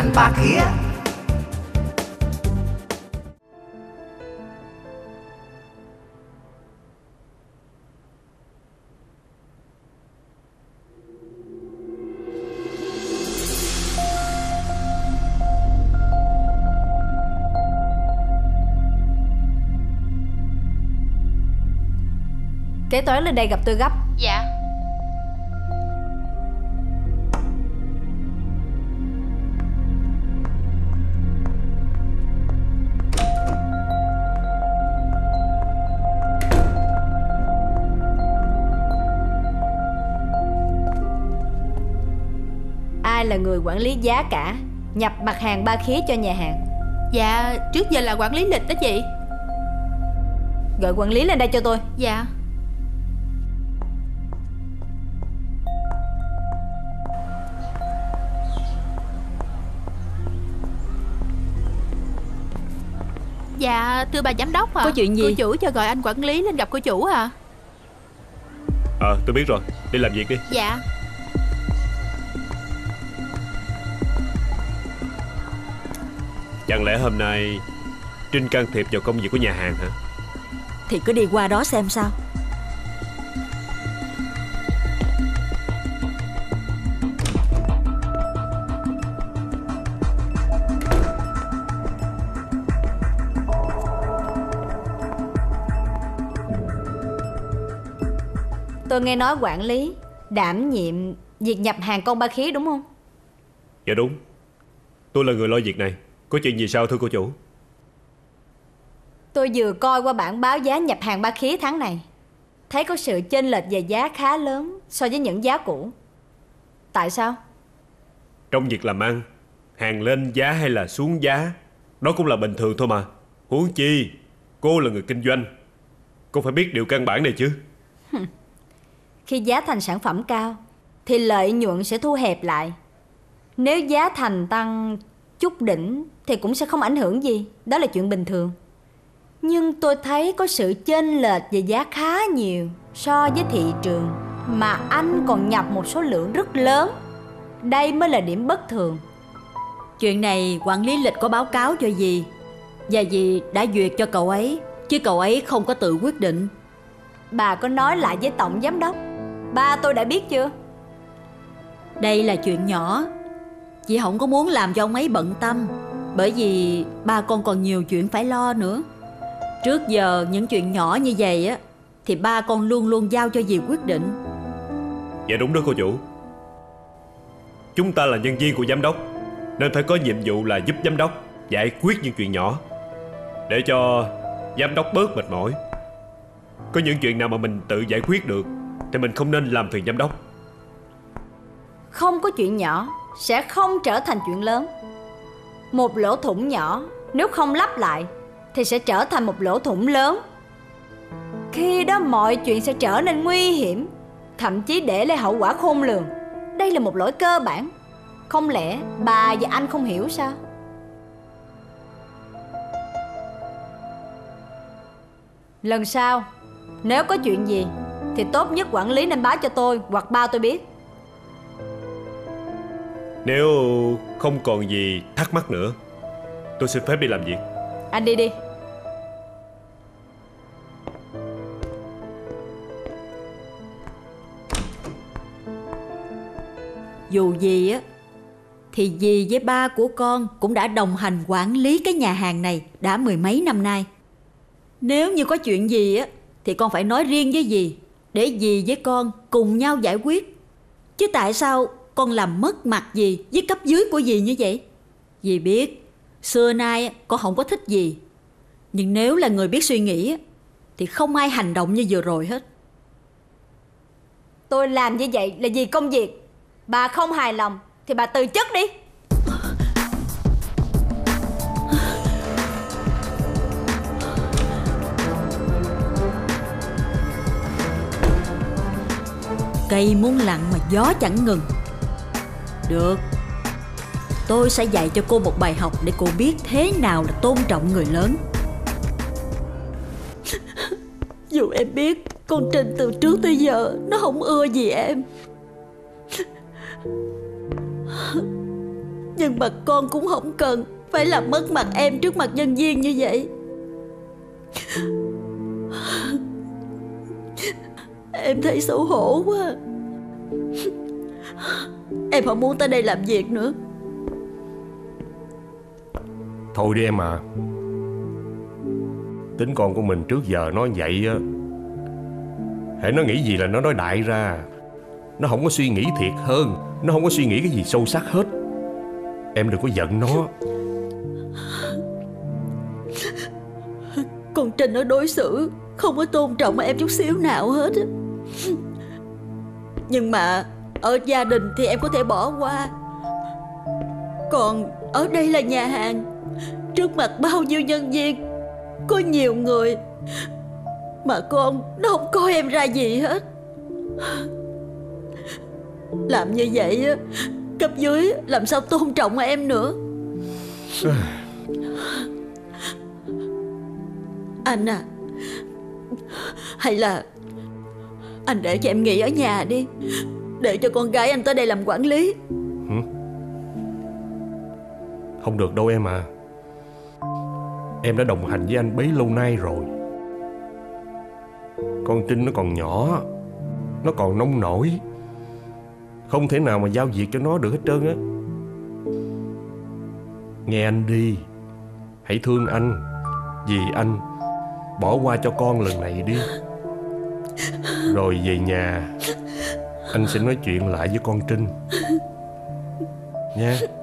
hàng ba khía. Kế toán lên đây gặp tôi gấp. Dạ. Ai là người quản lý giá cả, nhập mặt hàng ba khía cho nhà hàng? Dạ, trước giờ là quản lý lịch đó chị. Gọi quản lý lên đây cho tôi. Dạ. Dạ, thưa bà giám đốc ạ. Có chuyện gì? Cô chủ cho gọi anh quản lý lên gặp cô chủ à? Tôi biết rồi, đi làm việc đi. Dạ. Chẳng lẽ hôm nay Trinh can thiệp vào công việc của nhà hàng hả? Thì cứ đi qua đó xem sao. Tôi nghe nói quản lý đảm nhiệm việc nhập hàng con ba khía đúng không? Dạ đúng. Tôi là người lo việc này. Có chuyện gì sao thưa cô chủ? Tôi vừa coi qua bảng báo giá nhập hàng ba khía tháng này, thấy có sự chênh lệch về giá khá lớn so với những giá cũ. Tại sao? Trong việc làm ăn, hàng lên giá hay là xuống giá, đó cũng là bình thường thôi mà. Huống chi cô là người kinh doanh, cô phải biết điều căn bản này chứ. Khi giá thành sản phẩm cao thì lợi nhuận sẽ thu hẹp lại. Nếu giá thành tăng chút đỉnh thì cũng sẽ không ảnh hưởng gì, đó là chuyện bình thường. Nhưng tôi thấy có sự chênh lệch về giá khá nhiều so với thị trường, mà anh còn nhập một số lượng rất lớn. Đây mới là điểm bất thường. Chuyện này quản lý lịch có báo cáo cho dì, và dì đã duyệt cho cậu ấy, chứ cậu ấy không có tự quyết định. Bà có nói lại với tổng giám đốc, ba tôi đã biết chưa? Đây là chuyện nhỏ, chị không có muốn làm cho ông ấy bận tâm, bởi vì ba con còn nhiều chuyện phải lo nữa. Trước giờ những chuyện nhỏ như vậy á thì ba con luôn luôn giao cho dì quyết định. Dạ đúng đó cô chủ. Chúng ta là nhân viên của giám đốc, nên phải có nhiệm vụ là giúp giám đốc giải quyết những chuyện nhỏ, để cho giám đốc bớt mệt mỏi. Có những chuyện nào mà mình tự giải quyết được thì mình không nên làm phiền giám đốc. Không có chuyện nhỏ sẽ không trở thành chuyện lớn. Một lỗ thủng nhỏ nếu không lắp lại thì sẽ trở thành một lỗ thủng lớn. Khi đó mọi chuyện sẽ trở nên nguy hiểm, thậm chí để lại hậu quả khôn lường. Đây là một lỗi cơ bản. Không lẽ bà và anh không hiểu sao? Lần sau nếu có chuyện gì thì tốt nhất quản lý nên báo cho tôi hoặc ba tôi biết. Nếu không còn gì thắc mắc nữa, tôi xin phép đi làm việc. Anh đi đi. Dù gì á thì dì với ba của con cũng đã đồng hành quản lý cái nhà hàng này đã mười mấy năm nay. Nếu như có chuyện gì á thì con phải nói riêng với dì, để dì với con cùng nhau giải quyết. Chứ tại sao con làm mất mặt dì với cấp dưới của dì như vậy? Dì biết xưa nay con không có thích dì, nhưng nếu là người biết suy nghĩ thì không ai hành động như vừa rồi hết. Tôi làm như vậy là vì công việc. Bà không hài lòng thì bà từ chức đi. Cây muốn lặng mà gió chẳng ngừng. Được, tôi sẽ dạy cho cô một bài học để cô biết thế nào là tôn trọng người lớn. Dù em biết con Trinh từ trước tới giờ nó không ưa gì em, nhưng Nhưng mà con cũng không cần phải làm mất mặt em trước mặt nhân viên như vậy. Em thấy xấu hổ quá. Em không muốn tới đây làm việc nữa. Thôi đi em à. Tính con của mình trước giờ nói vậy á, hễ nó nghĩ gì là nó nói đại ra. Nó không có suy nghĩ thiệt hơn. Nó không có suy nghĩ cái gì sâu sắc hết. Em đừng có giận nó. Con Trinh nó đối xử không có tôn trọng em chút xíu nào hết. Nhưng mà ở gia đình thì em có thể bỏ qua. Còn ở đây là nhà hàng, trước mặt bao nhiêu nhân viên, có nhiều người, mà con nó không coi em ra gì hết. Làm như vậy á, cấp dưới làm sao tôn trọng em nữa. Anh à, hay là anh để cho em nghỉ ở nhà đi, để cho con gái anh tới đây làm quản lý. Không được đâu em à. Em đã đồng hành với anh bấy lâu nay rồi. Con Trinh nó còn nhỏ, nó còn nông nổi, không thể nào mà giao việc cho nó được hết trơn á. Nghe anh đi, hãy thương anh. Vì anh, bỏ qua cho con lần này đi. Rồi về nhà anh sẽ nói chuyện lại với con Trinh nha.